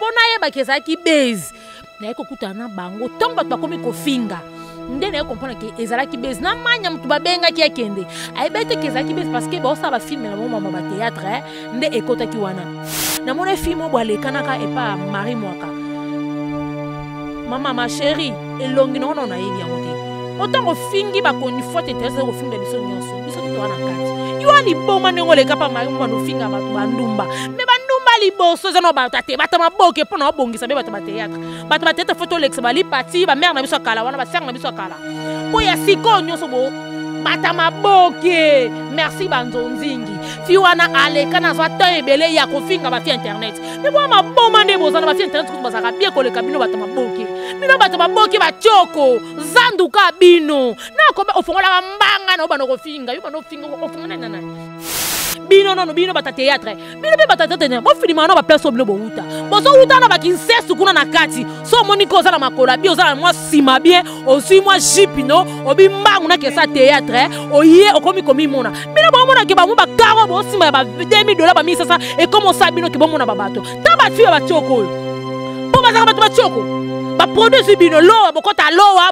pona yeba kezaki base na ekokuta na bango tant bato bakomi kofinga nde na comprendre que ezalaki base na manya mutu babenga ki akende ayebete kezalaki base parce que ba osala film na mama ba théâtre nde ekotaki wana na mona film bo alekanaka epa Marie Mwaka mama ma chérie elongi na ona yebi yango te autant ofingi bakoni fote tese ofinga biso nyonso biso to wana kati yo ali boma nengo le kapa Marie Mwaka ofinga bato bandumba me bandumba liboso zano bato te bato maboke pona obongisa be bato ba théâtre photo lex bali parti ba mère na biso kala wana ba sœur na biso kala po ya siko nyonso bo bata maboke merci banzonzingi fi wana aleka na zwa temps ebele ya kofinga ba fi internet me bo maboma nde bozana ba fi internet ko bazaka bien koleka bino bata maboke bino bata maboke ba choko zanduka bino na ko ofongola mbanga na obana kofinga yo bana ofinga ofongola nana bino non bino bata théâtre bino be bata théâtre bo filima na ba place oblo bo uta bozo uta na ba kinsesu kuna na kati so moniko za na makola bi ozala moi sima bien aussi moi jipino obi mbangu na kesa théâtre oye okomi komi mona bino bo mona ke ba mo ba karo bo sima ba $2000 ba 1500 et comment ça bino ke bo mona ba bato ta ba fi ba choko po ba za ba ba choko ba produit bino lo bo kota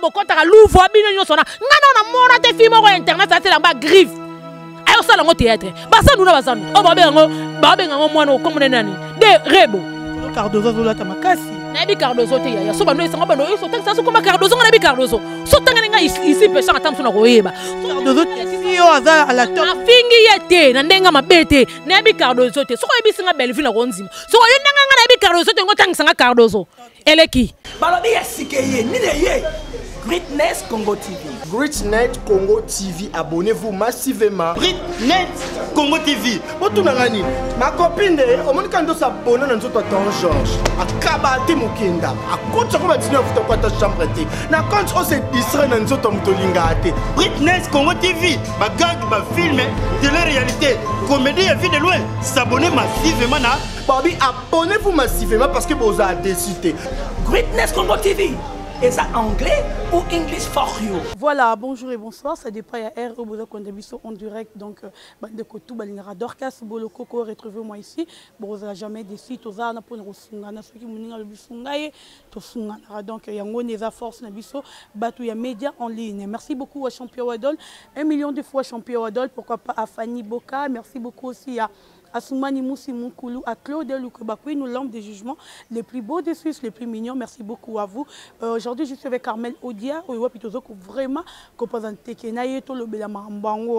louvo bino nyo sona ngana na mona te fi mo ko internet ça c'est là ba griffe ayo sala ngo théâtre basa nduna bazanu o babenga ngo mwana okomune nani de rebo Cardozo zola tamakasi na bi Cardozo te ya so bano esanga bano so tanga so koma Cardozo na bi Cardozo so tanga nga ici pesa atamso na koyeba Cardozo te yo aza ala to afingi yete na ndenga mabete na bi Cardozo te so ko yebisinga Belleville na konzima so yo ndenga na bi Cardozo te ngo tanga sanga Cardozo eleki balobi yasikeye nile ye Greatness Congo TV. Greatness Congo TV, abonnez-vous massivement. Greatness Congo TV. Otunangani, ma copine, au moment quand on s'abonne, on se ton Georges. Akabate mukinda. Akotsa ko batino futa kwa ta chambre te. Na quand on se distrait dans notre mutolinga te. Greatness Congo TV. Ba gag ba film de la réalité. Comédie et vie de loin. S'abonner massivement na. Bobby, abonnez-vous massivement parce que vous avez décidé. Greatness Congo TV. Est-ce anglais ou English for you? Voilà, bonjour et bonsoir. Ça dépend à R au Kondebiso en direct. Donc, de Kotou, Balingara, Dorcas, Boloko, retrouvez-moi ici. Bon, vous n'avez jamais décidé, tous les pour nous sungana, ceux qui m'ont dit le bisungaye, tous sungana. Donc, il y a une force, Nabiso, Batou, il y a médias en ligne. Merci beaucoup à Champion Wadol, 1 million de fois Champion Wadol. Pourquoi pas à Fanny Boka. Merci beaucoup aussi à Soumani Moussi Moukoulou, à Claude Loukobakoui, nous l'homme des jugements les plus beaux des Suisses, les plus mignons. Merci beaucoup à vous. Aujourd'hui, je suis avec Carmel Odia, vraiment, représenté Kenaye, tout le Bélamarmbango,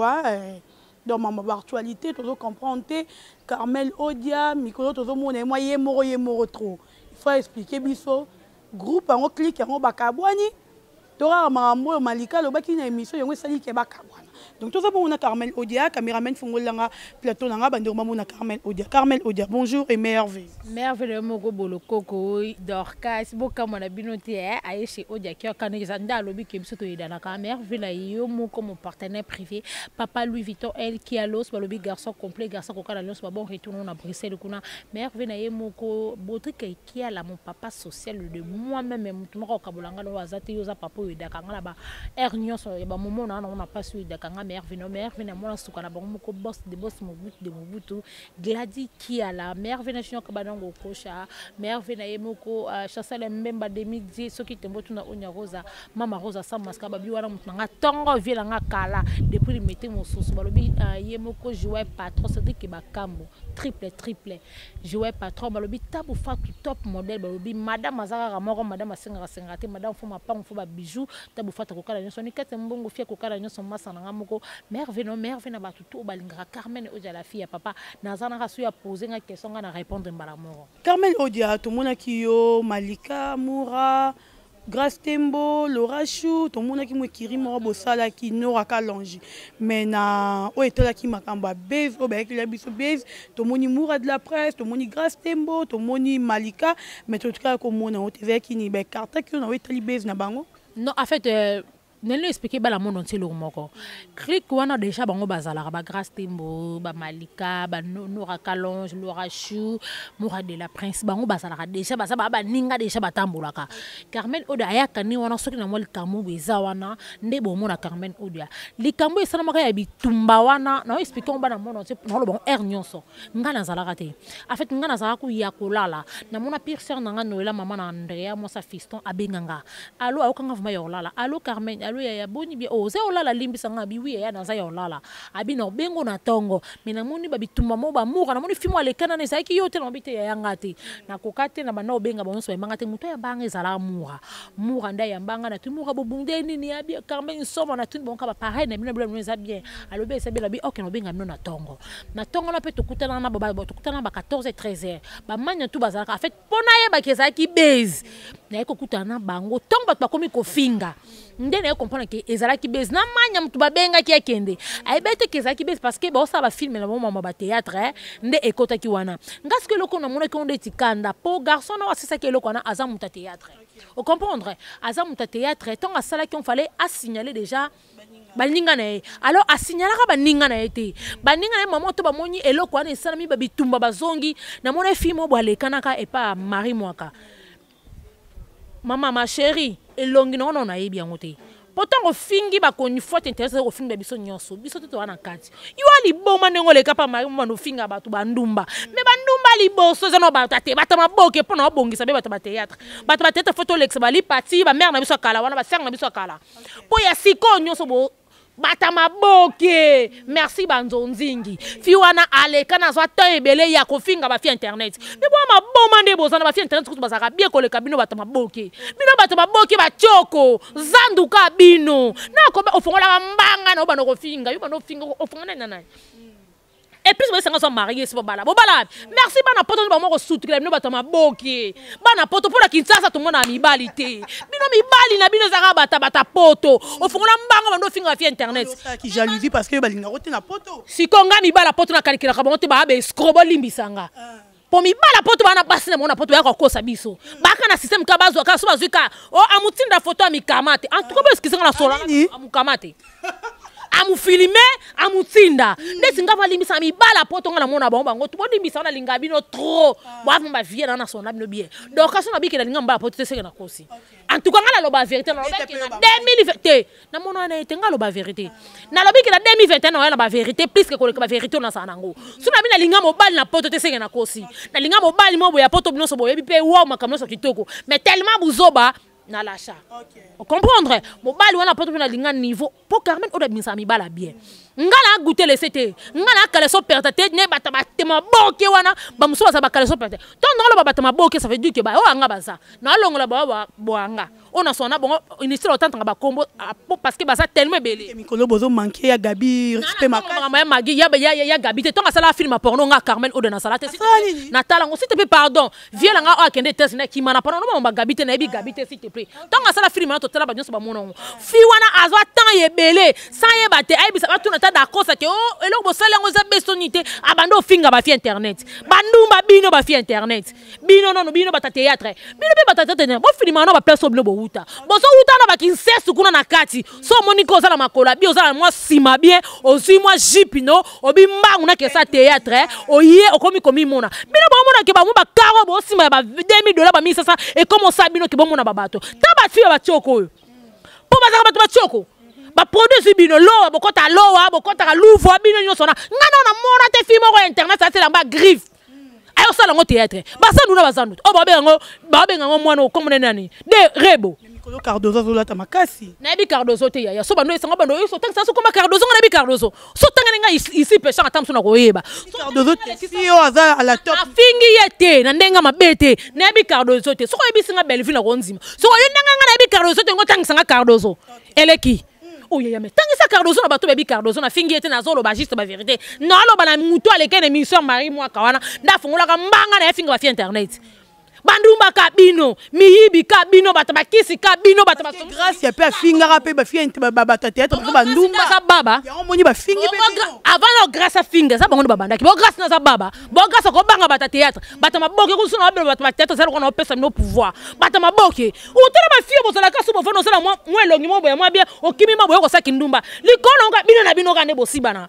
dans ma actualité, tout le comprendre. Carmel Odia, Mikolo, tout le monde, moi, yemoro trop. Il faut expliquer, biso, groupe, on clique, on bakabouani, Tora Marambo, Malika, le baki na émission, on sali ke bakabouani. Donc tout ça pour mon Carmel Odia, caméraman Fongolanga, plateau Nanga, Bandurma mon Carmel Odia. Carmel Odia, bonjour et merveille. Merveille moko bolo koko Dorcas boka mona binoté aye chez Odia qui a kanezanda lobi ke biso to yedana ka merveille yo moko mon partenaire privé papa Louis Vuitton elle qui a l'os lobi garçon complet garçon ko kala l'os bon retourner na Bruxelles kuna merveille moko botrike qui a la mon papa social de moi-même mutuma ka bolanga no azate yo za papa yedaka ngala ba ernion so ba momo na on a pas su yedaka merveille moi suka na bango moko boss de boss Mobutu Gladi qui a la merveille kabanango kocha merveille moko chassale mbemba 2010 soki tembotu na onya rosa mama rosa sa maska babi wana mutanga tongo viela nga kala depuis le meté mon source balobi yemoko jouer patron c'est que bakambo triple jouer patron balobi tabu fatu top modèle balobi madame azaka moko madame asenga sengate madame foma pango fo ba bijou tabu fatu ko kala nyonso ni kete mbongo fia ko kala nyonso masana ngamoko merveille na batu to balinga Carmen Odia la fille ya papa nazana rasu ya poser nga question nga na répondre mbala moko Carmel Odia to mona kiyo Malika Moura Grace Tembo Laura Chou to mona ki mo kirimo bosala ki Nora Kalonji mais na o etola ki makamba base o ba ki la biso base to moni Moura de la presse to moni Grace Tembo to moni Malika mais to ka ko mona o teve ki ni be carte ki na o etali base na bango non en fait nelo expliquer ba la monde entier le moko clique wana déjà bango bazala ba Grâce Tembo ba Malika ba Nora Kalonge Laura Chou Moura de la Prince bango bazala déjà ba ninga déjà batambolaka Carmen Oda ayaka ni wana soki na mo likambo beza wana nde bomona Carmen Oda likambo esala maka ya bitumba wana na expliquer on ba na monde entier na lo bon air nyonso nga na zala raté en fait nga na zala ku ya kolala na mona pire sœur na nga Noela maman na Andrea mo sa fiston abenganga allo akanga vuma ya olala allo Carmen allo ya boni bi o ze olala limbisa nga bi wi ya na za ya olala abi no bengo na tongo mina moni ba bitumba mo ba mura na moni fimo alekana ne za ki yote na bite ya ngati na kokate na bana obenga bonso e mangate muto ya banga ezala mura nda ya mbanga na tumura bobunde nini ya bi Carmen soma na tuni bonka ba pareil na bino bino za bien allo be se bela bi ok no benga na tongo na pe tokutana na baba tokutana ba 14 13h ba manya tu bazala en fait pona ye ba keza ki base na ekokutana bango tongo ba komi kofinga ndene comprendre que ezalaki base na manya mutu babenga ki akende aibete ke ezalaki base parce que ba osa ba film na mama ba théâtre nde ekota ki wana ngaske loko na mona ki onde tikanda po garçon na wasisa ke loko na aza muta théâtre au comprendre aza muta théâtre tant asala ki on fallait a signaler déjà baninga na alors a signaler ka baninga na été baninga na maman to ba moni eloko wana esala mi ba bitumba bazongi na mona film bo alekana ka et pas Marie Mwaka maman ma chérie elongi non na yebi yangote pourtant o fingi ba koni forte intéressé o fingi biso nyonso biso to wana kati yo ali boma nengo le kapa Marie Mwaka no finga ba to bandumba me bandumba li boso za no ba tate ba ta maboke pona obongisa be ba ta théâtre ba ta tete photo lex ba li parti ba mère na biso kala wana ba sœur na biso kala po ya siko nyonso bo bata maboke merci banzonzingi fi wana aleka na zwa temps ebele ya kofinga ba fi internet me bo maboma nde bozana ba fi internet kutu bazaka bien koleka bino bata maboke ba choko zanduka bino na ko ofongola mbanga na obana kofinga yo bana ofinga ofongana nana et puis vous êtes mariés c'est bala merci bana poto ba moko soutenir bino bata maboke bana poto pour la Kinshasa tout monde a mibalité bino mibali na bino zaka bata poto ofongola mbanga bando finga fi internet qui jalousie parce que balinga rote na poto si konga mibala poto na kalikira ka bonte ba be skrobo limbisanga po mibala poto bana basi na mona poto ya kokosa biso baka na système ka bazo ka so bazuka o amutinda photo amikamate en tout cas parce que ça na sola amukamate amu filmer amu tinda nesinga valimbisa mibala poto ngana mona bango to bolimbisa na linga bino trop boavu ba vie na sona bino bien donc kaso na biki na linga mbala poto teseka na kosi en tout cas ngala lo ba vérité na lobeki na 2020 na mona na etenga lo ba vérité na lobiki na 2021 na ba vérité plus que koleka ba vérité na sana ngo suna bina linga mobali na poto teseka na kosi na linga mobali mo boya poto bino so boyebi pe wa makamno so kitoko mais tellement buzoba na l'achat. Vous comprendre? Mobali wana poto na linga niveau pour Carmen Oda binsa mi bala bien. Ngala goûter le CT. Ngala kale so perte tête ne bata batema boke wana ba muso ba kale so perte. Tant ngala ba batema boke ça veut dire que ba o anga baza. Na longola ba boanga. On a sona bon initial autant nga ba combo parce que baza tellement belé. Mikolo bozo manquer ya Gabi respect ma magi ya Gabi te tonga sala film porno nga Carmen Oda na sala te. Natala ngo s'il te plaît pardon. Viens nga o akende test na ki mana pardon no ba Gabi te na bi Gabi te s'il te plaît. Tonga sala film na to tala ba nyonso ba mono. Fi wana azwa temps ye belé sans ye bate ay bisa ba tuna d'accord ça que oh eloko bosala ngo za bestonité abando finga ba fi internet bandumba bino ba fi internet bino non bino ba théâtre bino be ba théâtre bo filima no ba place oblo bo uta boso uta na ba kinsesu kuna na kati so moniko za na makola bi ozala moi sima bien aussi moi jipino obi mbangu na ke sa théâtre oye okomi komi mona bino ba mona ke ba mo ba karo bo sima ba $2000 ba 1500 et comment ça bino ke bo mona ba bato ta ba fi ba choko po ba za ba choko ba produit bino lo bokota loa bokota louvo bino nyonso na ngana na mona te film ko internet ça c'est la ba griffe ayo sala ngo théâtre basa nuna bazandu o ba benga ngo mwana ko mona nani de rebo Mikolo Cardozo zo lata makasi na bi Cardozo te ya so bando esanga bando so tanga so koma Cardozo na bi Cardozo so tanga nga ici pesha atamso na koyeba Cardozo si o aza à la top afingi yete na ndenga mabete na bi Cardozo te so ko yebisinga Belleville na konzima so yo ndenga na bi Cardozo te ngo tanga Cardozo eleki oh ya mais tant que ça Cardozo na bato bebi Cardozo na fingi ete na zolo ba juste ba vérité non lo bana muto aleke na mission Marie Mwaka wana nda fongola ka mbanga na fingi ba fi internet bandumba kabino miyibi kabino bato bakisi kabino bato grâce ya pe finga pe ba fie bato théâtre ba bandumba sa baba ya moni ba fingi pe avant no grâce finga sa bango babandaki bo grâce na sa baba bo grâce ko banga bato théâtre bato maboke ko suna bato théâtre ça ko na pesa no pouvoir bato maboke utela ba fie bozala ka subo fono sala moi elongi mo boya moi bien okimi ma boya ko sa kindumba likolo nga bino na bino ka ne bosibana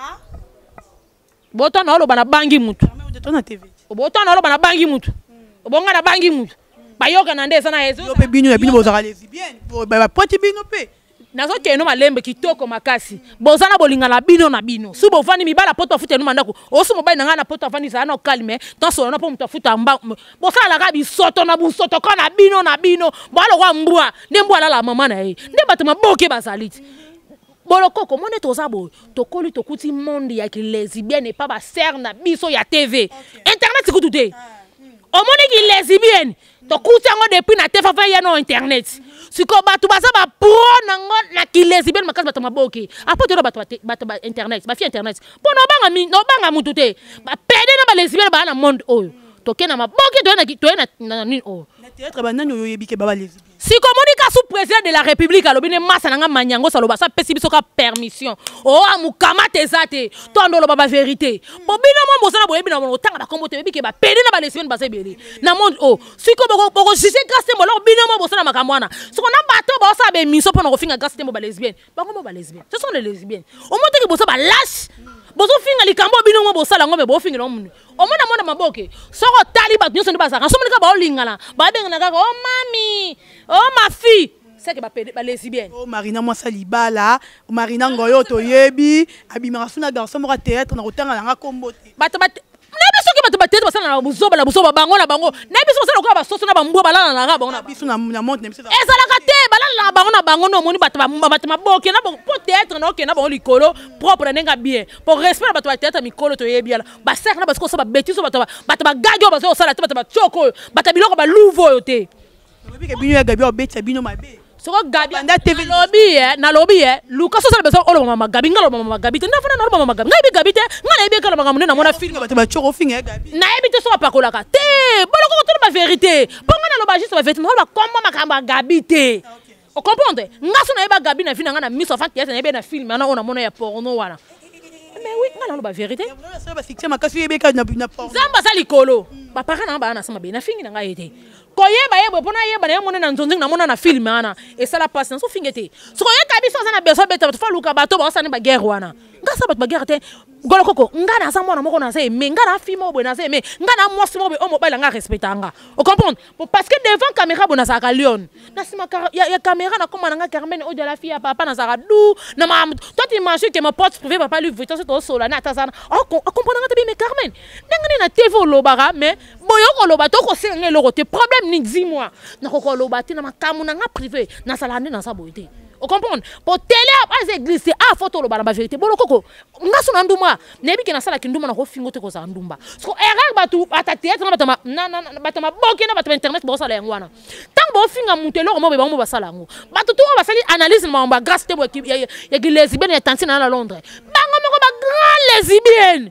boto na oloba na bangi mutu na TV boto na oloba na bangi mutu obonga na bangi mutu bayoka na ndesa na yezo yo pe bino ya bino bozala lesbienne ba poti bino pe nazo keno malembe kitoko makasi bozana bolinga na bino na bino su bovani mibala poto afute no mandako osu mobali na ngana poto afani za na kalme tant so na po mutu afuta mba bosala la gabi soto na busoto ko na bino balo kwa mbwa ne mbwa la mama na ye nde bato maboke bazaliti bolokoko mone tozabo tokoli tokuti monde ya ki lesbienne pa ba ser na biso ya TV internet sikutute omone ki lesbienne tokuti ngo depuis na TV fa ya no internet siko bato baza ba pro nango na ki lesbienne makasi bato maboke apo to bato ba internet ba fi internet po no banga mutu te ba pede na ba lesbienne ba na monde oyo tokena maboke to na nini o na théâtre ba nani oyebi ke ba lesbienne siko monika sous président de la république alobi ne masa nanga manyango saloba sa pesi biso ka permission o amukama tezate to ndolo ba vérité bo bino mo bosana boyebi na tanga ba kombo te yebi ke ba pede na ba lesbienne ba sebeli na monde o siko boko jise grâce mo lo bino mo bosana makamwana siko na bato ba sa be miso pona ko finga grâce mo ba lesbienne ba kombo ba lesbienne ce sont les lesbiennes o monte ke bosa ba lâche bozo finga likambo bino mo bosala ngombe bo finga no mundu o mona maboke soko tali ba nyonso ndi bazaka so monika ba olingana ba benga na kaka o mami oh ma fille c'est que ba lesbienne oh Marina moi ça libala Marina ngoyo to yebi abimaka suna garçon mo théâtre na kotanga na kombo te bato na biso ke bato batete basala na buzoba bango na bango na biso basala ko ba soso na bambo balala na bango na biso na monte na biso ezalaka te balala na bango no moni bato maboke na po théâtre na okena bango likolo propre nenga bien pour respect bato théâtre mikolo to yebi ala ba ser na basko so ba betiso bato ba gagyo bazo sala te bato ba choko bato biloko ba louvo yo te obi ke bino ya gabi obetsa bino mabe soko gabi na lobby Lucas so beso olo mama gabi ngalo mama gabi te ndafana na mama gabi ngai gabi te ngala ebi kala mama na mona film bato ba choko finga gabi na ebi te so pakola ka te boloko ko to ba vérité ponga na loba juste ba vérité mo ba komba makamba gabi te o comprendre ngaso na eba gabi na fina ngana miso fa tiese na ebe na film na ona mona ya porno wana mais oui ngala loba vérité ça ba fixe makasi ebe ka na porno zamba sa likolo ba parana ba na sama be na fingi na ngai te koyeba yebo pona yeba na yemone na nzonzi na mona na film ana et ça la passe na so fingete so koyeka biso sana beso beta fa luka bato ba sana ba guerre wana ngasa bato ba guerre te golo koko ngana sa mona moko na se me ngana film obo na se me ngana mosi mobe o mobile nga respectanga o comprendre parce que devant caméra bona sa ka lion na sima ya caméra na koma nga Carmen o de la fille papa na sa dou na ma toi tu imagines que mon pote privé papa lui veut to sola na tazana o comprendre nga te me Carmen ngani na TV lobara mais boyo ko loba to ko senga lo te problème ni dis-moi na ko loba te na makamu na nga privé na sala ndi na sa boité o comprendre pour télé à église photo loba na vérité bolo koko ngaso na nduma nebi ke na sala kinduma na ko fingo te ko za ndumba so erreur batu ata théâtre na batama boke na batama internet bo sala ngwana tant bo finga mutelo mo be ba mo basala ngo batu to basali analyse ma ba grâce te bo ya ki lesbienne ya tanti na Londres bango moko ba grand lesbienne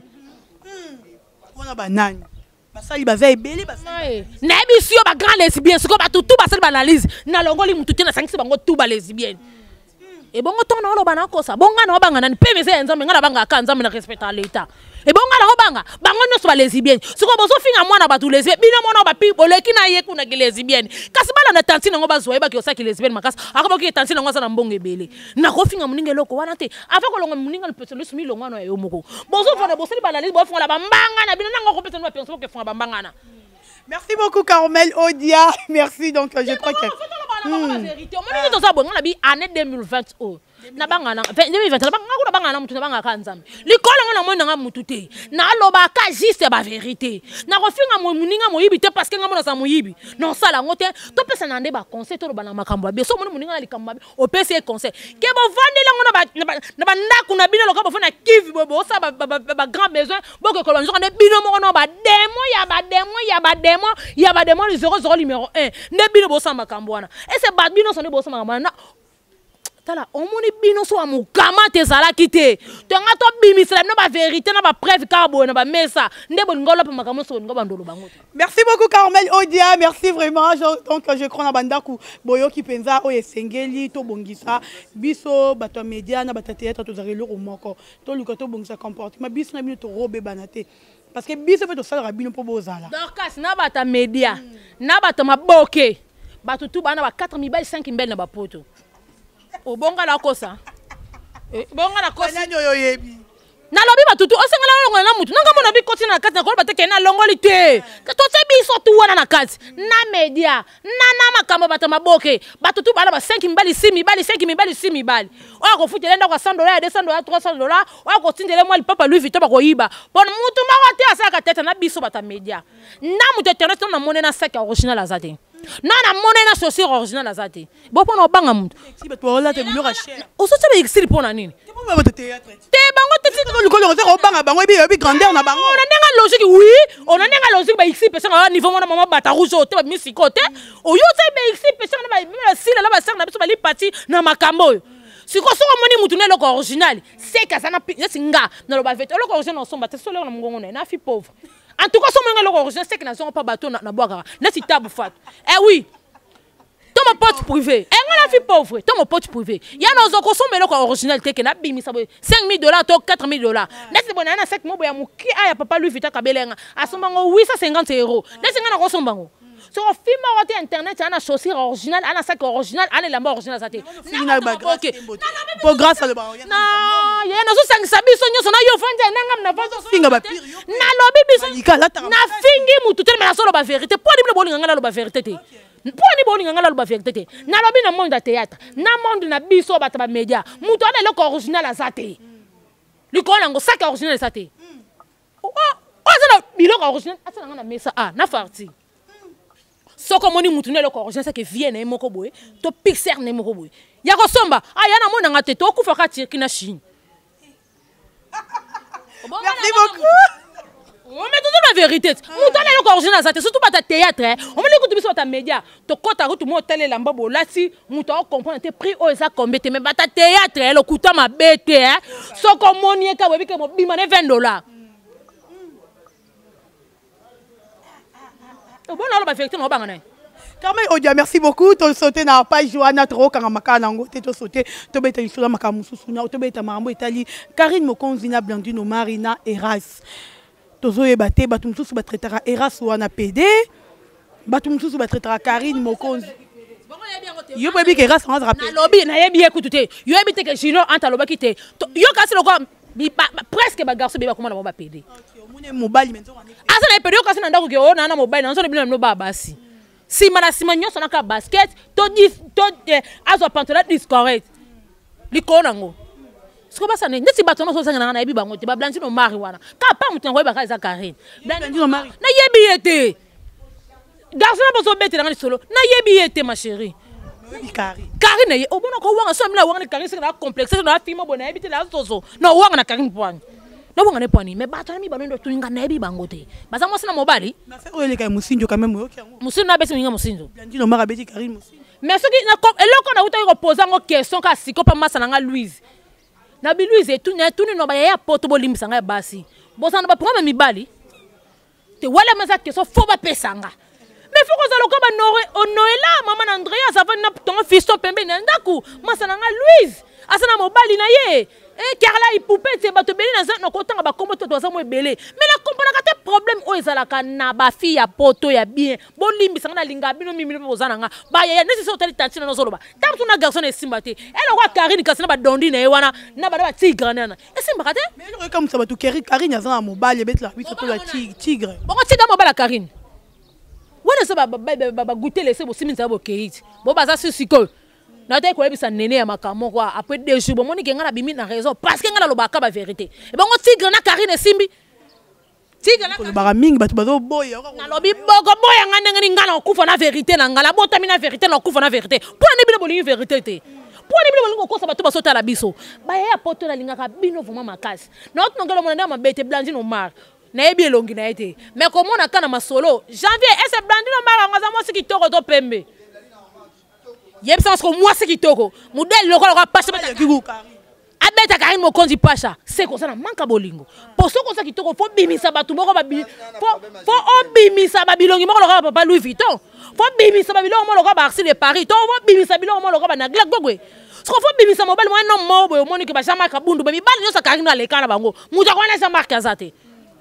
wana banani basali baza ebele basali na biso ba grand lesbienne siko batu tout basali ba analyse na longoli mutu te na sangisi bango tout ba lesbienne et bongo tona olo bana kosa bonga na obanga na PVC nzambe ngana banga ka nzambe na respecter l'état et bonga na obanga bango no so ba lesbienne siko bozo finga mwana batu lesbienne bino mona ba pi boleki na ye kuna ki lesbienne kasi bala na tantine ngo bazwa ba ki osaki lesbienne makasa akaba ki tantine ngo sana mbongo ebele na ko finga muninga loko wana te ava ko longa muninga le petit sumi longa no yo moko bozo fona bosali ba la liste bo fonga la bambanga na bino nango ko pesa no penso ke fonga bambanga na. Merci beaucoup Carmel Odia. Merci donc je crois que année 2020 na bangana 2020 na bangana bangana mutu na bangana kanzambe likolo ngana mona nga mutu te na loba ka juste ba vérité na ko finga mo muninga mo yibi te parce que ngamona sa mo yibi non sala ngote to pesa na nde ba conseil to loba na makambo be so mo muninga na likambo be o pesa conseil ke bo vandi la ngona ba ndaku na bino lokabo fona kivi bo sa ba grand besoin bo ko kolonjo ne bino mo no ba demo ya ba demo 00 numéro 1 ne bino bo sa makambo wana et c'est ba bino so ne bo sa makambo na tala omoni bino so amukama te zalaki te tonga to bimisela no ba vérité na ba preuve ka boye na ba mesa ndebo ngolo pa makambo so ngo bandolo bango. Merci beaucoup Carmel Odia, merci vraiment. Donc je crois na bandaku boyo ki penza o esengeli to bongisa biso bato média na bato théâtre to zari loko moko to luka to bongisa comportement biso na bino to robe banate parce que biso peut to sala bino po bozala. Donc na bato média na bato maboke bato tu bana ba 4 mibali 5 mbele na ba poto. O bonga la kosa. Bonga la kosa. Nyo yebi. Na lobi batutu osengala longo na mutu nanga mona bi kotina na kati na ko bateke na longoli te to te biso tu wana na kati na media na makambo bato maboke batutu bana ba 5 mbali 6 mbali 5 mbali 6 mbali oya ko futela ndako $100 $200 $300 oya ko tindele moi papa Louis Vuitton ba ko yiba pon mutu mako te asaka tete na biso bata media na mutu internet na mone na sac original azate na mone na chaussure original azate bo pona obanga mutu si bato wala te bilo cher osote ba exili pona nini te ba théâtre te bango te likolo on obanga bango ebi grandeur na bango on a nenga logique oui on a nenga logique ba ici personne à niveau mona mama bata rouge te ba misiko te oyo te ba ici personne na ba sila la ba sang na biso ba li parti na makambo siko so moni mutu ne loko original c'est ka sana singa na lo ba vete loko original somba te solo na mungongo na fi pauvre en tout cas so mona loko original c'est que na zo pas bateau na boaka na si tabu fat oui ton pote privé engala fi pauvre ton pote privé ya na zo ko so melo ko original te ke na bimisa $5,000 to $4,000 nesi bona na 7 mobo ya muki aya papa Louis Vuitton kabelenga asombango €850 nesi ngana ko sombango so film roté internet ana chaussure original ana sac original ana lamba original zate na ba pour grâce à le ba na ya na zo sangisa biso nyoso na yo fanja nangam na vazo singa ba pire na lobi biso na fingi mutu tellement na solo ba vérité pour dire bolinga ngala lo ba vérité te pour ni bolinga ngala lo ba vérité te na lobi na monde de théâtre na monde na biso bata ba média mutu ana le original azate likona ngo sac original azate oh azana biloko original asana na mesa na farti soko moni mutu ne loko original que vienne moko boye to pixer ne moko boye ya ko somba yana mona ngate to kufa ka tirki na Chine. Merci beaucoup. On met toute la vérité. Mutu ne loko original ça surtout pas ta théâtre on me écoute biso ta média to kota ko tout mo tele lamba bo lati mutu o comprendre te prix o eza combien te mais ba ta théâtre le kuta ma bête soko moni ka webi ke mo bima ne $20. Bon, alors, la vérité, on va pas. Carmel Odia, merci beaucoup. Tu as sauté dans la page Johanna Tro, quand tu as sauté, tu as sauté sur la Makamoussouna, tu as sauté Marambo Italie, Karine Mokonzina, Blandino, Marina, Eras. Tu as sauté, tu as sauté, Eras ou Ana PD, tu as sauté, Karine Mokonzina. Yo peux dire que Eras, on va rappeler. Lobby, na yebi écoutez. Yo habite que Gino, anta loba kite. Yo casse le corps. Presque ba garçon beba comment on va péder. Mobile maintenant. Asa na pédio kasi na ndako ke o na mobile na so na bino no ba basi. Si mana si manyo so na ka basket to azo pantalon discorrect. Likona ngo. Siko basa ne ndeti bato no so sanga na yebi bango te ba blanchi no mari wana. Ka pa mutu ngo ba ka za Karine. Blanchi no mari. Na yebi yete. Garçon na bozo bete na solo. Na yebi yete ma chérie. Karine o bona ko wanga so mina wanga ni Karine na complexe na film bona yebi te la soso. No wanga na Karine point. No wanga ne point mais bato na mi bano to nga na yebi bango te. Baza mo sina mobali. Na fait o ele ka musinjo quand même yo. Musinjo na besi minga musinjo. Blanchi no mari beti Karine musinjo. Mais ce qui na eloko na uta ko poser ngo question ka siko pa masa na Louise. Na bi Louise tout no ba ya poto bo limisa nga basi. Bo sana ba problème mibali. Te wala masa question fo ba pesanga. Mais faut que ça le comme Noëlla maman Andrea ça va na ton fiston pembe na ndaku masa na Louise asana mobali na ye Carla ipoupé te bato beli na za na kotanga ba kombo to za mo ebele mais la comprendre ka te problème o ezalaka na ba fille ya poto ya bien bon limbisa na linga bino mimi bozana nga ba ya nesi so tali tantina no zoloba tam tuna garçon e simbate elle wa Karine kasi na ba dondi na ye wana na ba tigre na e simbaka te mais le comme ça ba to Karine azana mobali bet la biso to la tigre bon tigre mobali Karine wana so ba goûter laisser bo siminza bo keiti bo baza siko na te ko ebisa nene ya makamo kwa après 2 jours bon moni ke ngana bimi na raison parce que ngana lobaka ba vérité e bongo tigre na Karine simbi tigre na ko ba mingi batu bazo boya na lobi boko boya ngana ngana okufa na vérité na ngala botami na vérité na okufa na vérité pour ne bino bolingi vérité te pour ne bino bolingo kosa batu basota la biso ba ya poto na lingaka bino vraiment makasi na otu ngalo mona na mabete Blanchi no mar na ebi elongi na ete mais comment na kana masolo janvier ese Blanchi no mar ngaza mo siki toko to pembe Yebisa ko moi c'est kitoko. Modèle lokola ko pasha beta kibu. Abeta Karine Mokonzi pasha. C'est comme ça na manka bolingo. Pour ce qu'on ça kitoko faut bimisa batu moko ba faut bimisa ba bilongi moko lokola papa Louis Vuitton. Faut bimisa ba bilongi moko lokola ba Arsi de Paris. To faut bimisa bilongi moko lokola ba na Glagogwe. Ce qu'on faut bimisa mobile moi non mo boyo moni ke ba Jean-Marc Kabundu ba mi bali nyosa Karine aleka na bango. Muta ko na Jean-Marc Azate.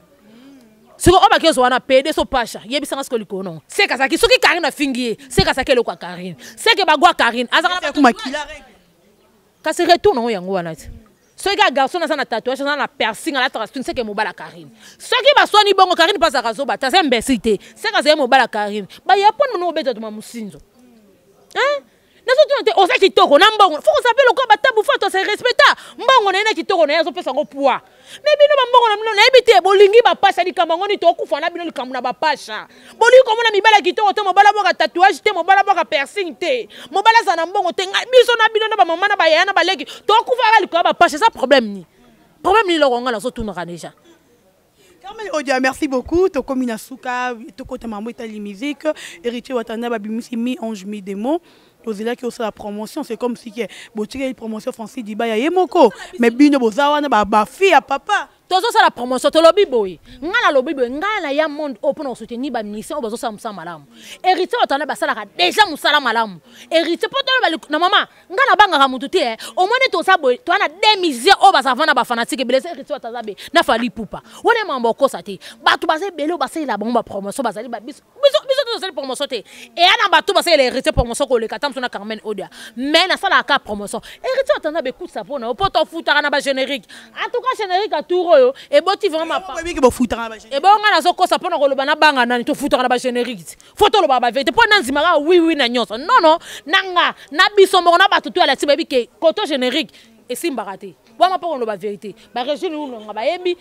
Si on va que on pédé so pacha, yebi sanga sko liko non. C'est ça qui soki Karine a fingi, c'est ça que le quoi Karine. C'est que bagwa Karine, azanga ba makila règle. Ka se retourne on yango wana. Ce gars garçon na tatouage na la piercing à la trace, c'est que mobala Karine. Ce qui va soigner bongo Karine pas à ba ta c'est imbécilité. C'est que c'est mobala Karine. Ba ya pon no beta to mamusinzo. Hein? Nazo tu on sait kitoko na mbongo. Faut qu'on s'appelle ko ba tabu faut se respecter. Mbongo na kitoko na yazo pesa ngo poids. Mais bino bambongo na mino na ebite bolingi ba pasha di kamango ni to kufa na bino likamu na ba pasha. Bolingi ko mona mibala kitoko te mobala boka tatouage te mobala boka piercing te. Mobala za na mbongo te biso na bino na ba mama na ba yana ba leki to kufa ga likamu ba pasha ça problème ni. Problème ni lo konga la so tuna déjà. Carmel Odia, merci beaucoup. To komina suka, to kota mambo itali musique, héritier watanda ba bimisi mi ange mi demo. Là qui aussi la promotion, c'est comme si que une promotion française dit bah y'a moko, mais bino bozawa na ba fille à papa. Tozo ça la promotion to lobby boy. Ngala lobby boy, ngala ya monde open soutenir ba mission obazo sa musala malamu. Héritier watanda ba sala déjà musala malamu. Héritier poto ba na mama, ngala banga ka mutu te au moins to sa boy, to na démisé obaza vana ba fanatique blessé héritier watanda be na fali pupa. Wone mambo ko sa te. Ba to ba se belo ba se la bomba promotion ba zali ba biso to sa promotion te. Et ana ba to ba se les héritier promotion ko le katam na Carmen Odia. Mais na sala ka promotion. Héritier watanda be coup sa pona, poto futa na ba générique. En tout cas générique à tout et bon tu vraiment pas et bon on a zoko ça pour na banga nani to futa na ba générique photo lo ba vérité pour nanzima oui na nyonso non nanga na biso mo na batutu ala tiba bi ke koto générique et simbaraté bon ma pour lo ba vérité ba régime nous ba yebi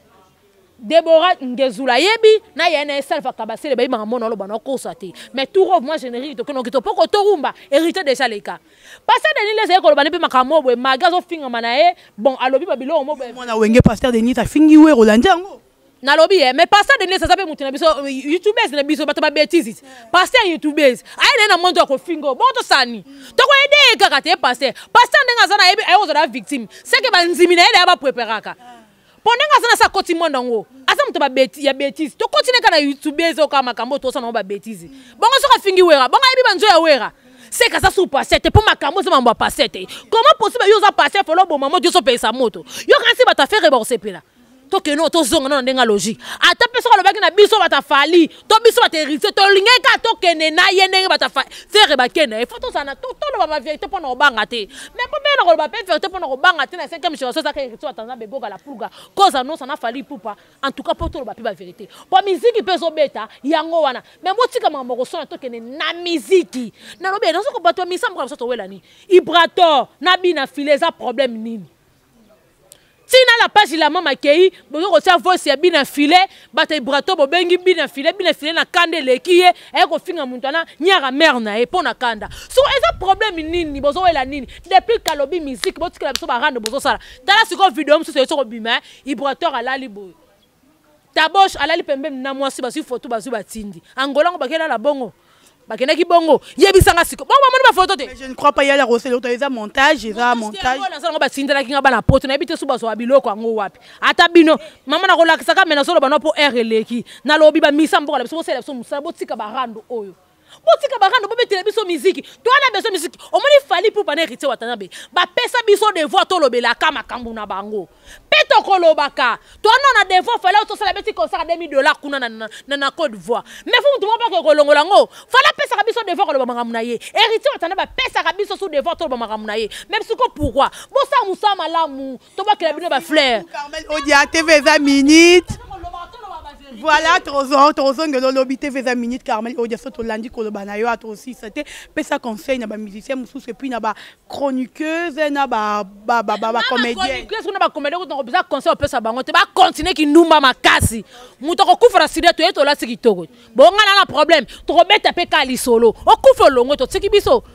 Deborah Ngezula yebi na yena selfa kabasele ba yima mona lo bana ko sate mais tout rove moi générique to kono kito poko to rumba hérité déjà les cas pasteur Denis les ko lo bana pe makamo bo magazo finga manae bon alobi babilo mo mona wenge pasteur Denis ta fingi we Rolandi ngo na lobi mais pasteur Denis ça s'appelle mutina biso youtubers na biso bato ba bêtises pasteur youtubers ayi na mondo ko fingo bon to sani to ko ede kaka te pasteur ndenga zana yebi ayo za victime c'est que ba nzimi na ele ba preparaka pondenga sana sa koti monda ngo asa mto ba ya bêtise to continue kana youtubers o kama kambo to sana ba bêtise bongo soka fingi wera bongo yebi banzo ya wera c'est que ça sous passette pour makambo ça mamba passette comment possible yo za passer folo bon maman Dieu so paye sa moto yo kan si ba ta faire reborser pela to ke no to zonga na ndenga logique ata peso ka lobaki na biso bata fali to biso bata hérité to lingeka to kene na yendenge bata faire ba kene faut to sana to lo ba vérité pour na obanga te mais pour bien na ba vérité pour na obanga te na 5e chose ça ka hérité atanda be boga la pulga cause non ça na fali pupa en tout cas pour to lo ba pe ba vérité pour musique peso beta yango wana mais motika mambo ko sona to kene na musique na lobe na so ko bato misa mko so to wela ni ibrato na bina fileza problème nini tina la page la mama kei bozo ko tia voice ya bina filet bata ibrato bo bengi bina filet na kande lekiye e ko finga muntana nyara mère na e pona kanda so eza problème nini bozo wela nini depuis kalobi musique botika la biso ba rendre bozo sala tala siko vidéo mso so ko bima ibrato ala libo tabosh ala li pembe na mwasi basu photo basu batindi angola ngo bakela la bongo bakena ki bongo yebisanga siko bon ba photo te je ne crois pas y a la recette auto eza montage na sala ngo batindela kinga bana poto na ebite suba so abiloko ngo wapi ata bino mama na ko lakisa ka mena solo bana po RLeki na lobi ba misa mboka la biso sele biso musala botika barando oyo botika barando bobetela biso musique to ana beso musique o moni fali pour bana héritier watana be ba pesa biso devoir to lobela ka makambu na bango peto ko lobaka to ana na devoir fala to sala beti ko saka $2000 kuna na Côte d'Ivoire mais faut tout pas ko longola ngo fala pesa ka biso devoir ko loba makambu na ye héritier watana ba pesa ka biso sous devoir to loba makambu na ye même siko pourquoi bo sa musa malamu to ba kela bino ba fleur Carmel Odia TV 20 minutes. Voilà, Trozon, que l'obité TV 20 minutes, Carmel Odia, so Tolandi, Kolobanayo, à toi aussi, c'était, ça conseil, n'a pas musicien, moussous, et puis n'a pas chroniqueuse, n'a pas comédienne. Chroniqueuse, n'a pas comédienne, on a besoin de conseil, on peut s'abanter, on va continuer qui nous m'a cassé. Mouton, on couvre la cigarette, tu es là, c'est qui t'ouvre. Bon, on a un problème, tu remets ta pécali solo, on couvre le long, tu sais qui biso.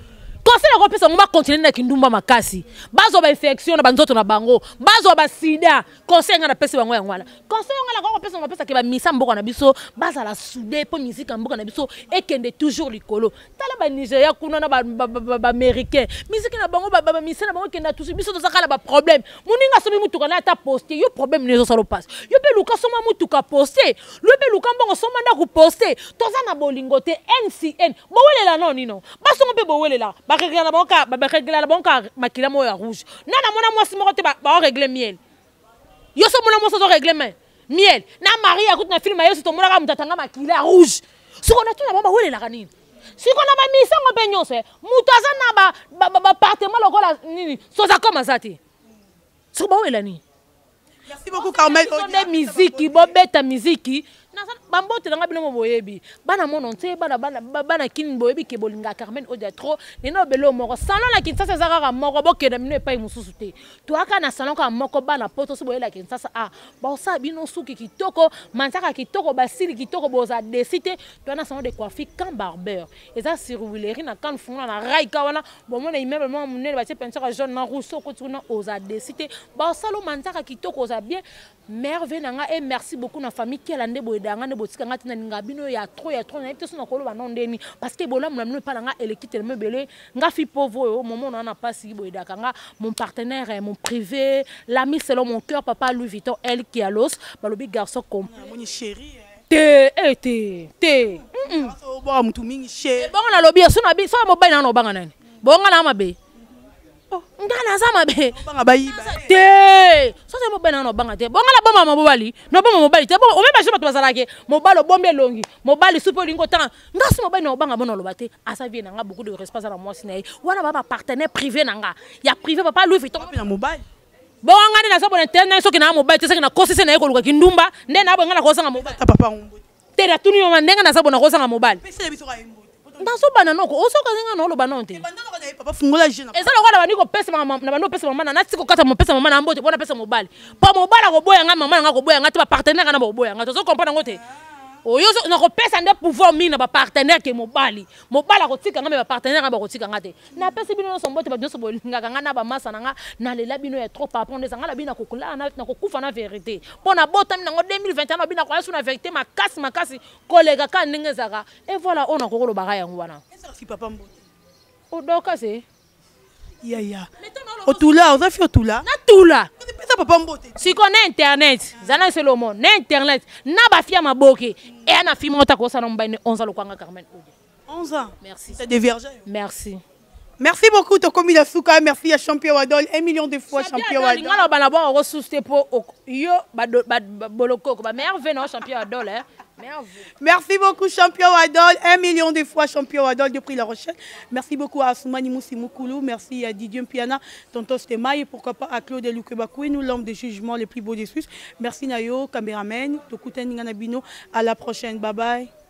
conseil ko pesa ngoma continuer na kindumba makasi bazo ba infection na banzoto na bango bazo ba sida conseil nga na pesa bango ya ngwana conseil nga la ko pesa ke ba misa mboka na biso baza la soudé po musique mboka na biso ekende toujours likolo tala ba Nigeria kuna na ba américain musique na bango ba misa na bango kenda tous biso tozakala ba problème muninga sobi mutuka na ta poster yo problème nezo salo passe yo pe luka soma mutuka poster lo pe luka mbongo soma nda ku poster toza na bolingo te NCN bowelela non nino basongo pe bowelela ba régler la banque makila mo ya rouge nana mona mwasi moko te ba régler miel yo so mona mwasi zo régler miel na Marie akut na film ayo to mona ka mutatanga makila rouge siko na tuna ba welela kanini siko na ba misango pe nyose mutaza na ba partement lokola nini soza koma zati siko ba welela ni. Merci beaucoup Carmel. De musique bobeta musique bambote nga bino boyebi bana mononte bana kin boyebi ke bolinga Carmen Odia trop neno belo moko salon la Kinshasa zaka moko bokeda mino epai mususu te to aka na salon ka moko bana poto so boyela Kinshasa ba sa bino suki kitoko manzaka kitoko basili kitoko boza desite to na salon de coiffure kan barbeur eza sirulerie na kan funa na raika wana bomona immeuble mo munene ba peinture jaune na rouge ko tuna oza desite ba salon manzaka kitoko oza bien merveille nanga et merci beaucoup na famille qui a ndebo edanga ne botika ngati na ngabino ya trop na epte so na kolo ba nondeni parce que bola mna pa nga eleki tellement belé nga fi pauvre au moment on a pas si boedaka nga mon partenaire mon privé l'ami selon mon cœur papa Louis Vuitton elle qui a l'os balobi garçon comme mon chéri te bon mutu mingi chéri bon na lobi so na bi so mo bana no banga nani bonga na mabe ngana zama be banga bayiba te so se mo bana no banga te bonga la bomba mobali no bomba mobali te bon o même pas bazala ke mobalo bombe longi mobali supo lingo tan ngasi mobali no banga bono lobate asa vie nanga beaucoup de respect na moi sinai wana ba partenaire privé nanga ya privé papa Louis Vuitton na mobali bonga ni na so bon internet so ke na mobali te se na kosise na ekoluka kindumba nde na bonga na kosanga mobali ta papa ngombo te da tuni yo mandenga na so bona kosanga mobali pese biso ka imbo ndaso bana noko osoka zinga no lo banonte papa fungola jeune eza lokola baniko pesa mama na bano pesa mama na siko kata mo pesa mama na mbote bona pesa mobali pa mobala ko boya nga mama nga ko boya nga te ba partenaire na bo boya nga to so comprendre ngote oyo na ko pesa nde pouvoir mina ba partenaire ke mobali ko tika nga me ba partenaire ba ko tika nga te na pesa bino so mbote ba bino so bolinga nga na ba masa nga na lela bino ya trop par rapport nga la bina ko kula na ko kufa na vérité pona bota mina ngo 2021 bina ko asu na vérité makasi kolega ka ndenge zaka et voilà on a ko lo bagaya ngwana si papa mbote odoka se ya otula oza fi otula na tula pesa papa mbote si connaît internet zana c'est le monde na internet na ba fia maboke et na fi mota ko sana mbane 11 ans lokwanga Carmen Odia 11 ans merci c'est des vierges merci beaucoup Tokomi la Souka merci à champion Wadol 1 million de fois champion Wadol ngala bana bon ressourcer pour yo ba boloko ba merveille no champion Wadol hein. Merci beaucoup champion Wadol 1 million de fois champion Wadol depuis La Rochelle. Merci beaucoup à Soumani Moussi Moukoulou, merci à Didier Mpiana, Tonton Stema et pourquoi pas à Claude Lukebakoui, nous l'homme de jugement les plus beaux des Suisses. Merci Nayo, caméraman, Tokuten Nganabino, à la prochaine, bye bye.